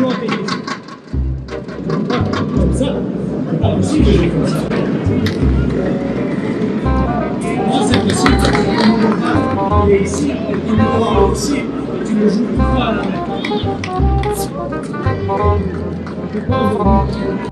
Готові. Ça, ah, possible de jouer comme ça. Non, c'est possible. Il est ici, et tu le vois aussi, et tu le joues une fois à la main.